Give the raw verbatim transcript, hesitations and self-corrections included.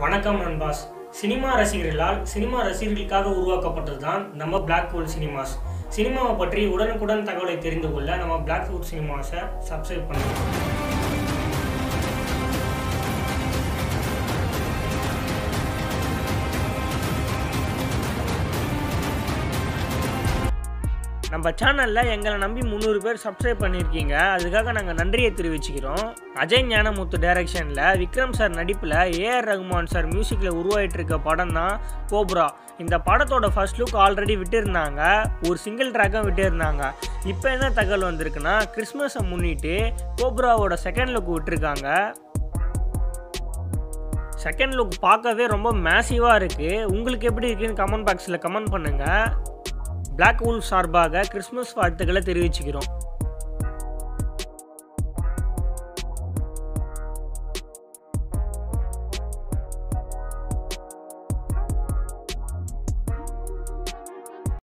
வணக்கம் நண்பாஸ். Cinema ரசிகர்களால் cinema ரசிகர்களுக்காக உருவாக்கப்பட்டது தான் நம்ம பிளாக் ஹோல் சினிமாஸ். சினிமாவை பற்றி உடனுக்குடன் தகவலை தெரிந்து கொள்ள நம்ம பிளாக் ஹோல் சினிமாஸை சப்ஸ்கிரைப் பண்ணுங்கள். நம்ம சேனலில் எங்களை நம்பி முந்நூறு பேர் சப்ஸ்கிரைப் பண்ணியிருக்கீங்க. அதுக்காக நாங்கள் நன்றியை தெரிவிச்சுக்கிறோம். அஜய் ஞானமுத்து டைரக்ஷனில் விக்ரம் சார் நடிப்பில் ஏஆர் ரகுமான் சார் மியூசிக்கில் உருவாகிட்டு இருக்க படம் தான் கோப்ரா. இந்த படத்தோட ஃபர்ஸ்ட் லுக் ஆல்ரெடி விட்டுருந்தாங்க, ஒரு சிங்கிள் ட்ராக்கும் விட்டுருந்தாங்க. இப்போ என்ன தகவல் வந்திருக்குன்னா, கிறிஸ்மஸை முன்னிட்டு கோப்ராவோட செகண்ட் லுக் விட்டுருக்காங்க. செகண்ட் லுக் பார்க்கவே ரொம்ப மேசிவாக இருக்குது. உங்களுக்கு எப்படி இருக்குன்னு கமெண்ட் பாக்ஸில் கமெண்ட் பண்ணுங்கள். பிளாக் வூல்ஃப் சார்பாக கிறிஸ்மஸ் வாழ்த்துக்களை தெரிவிச்சுக்கிறோம்.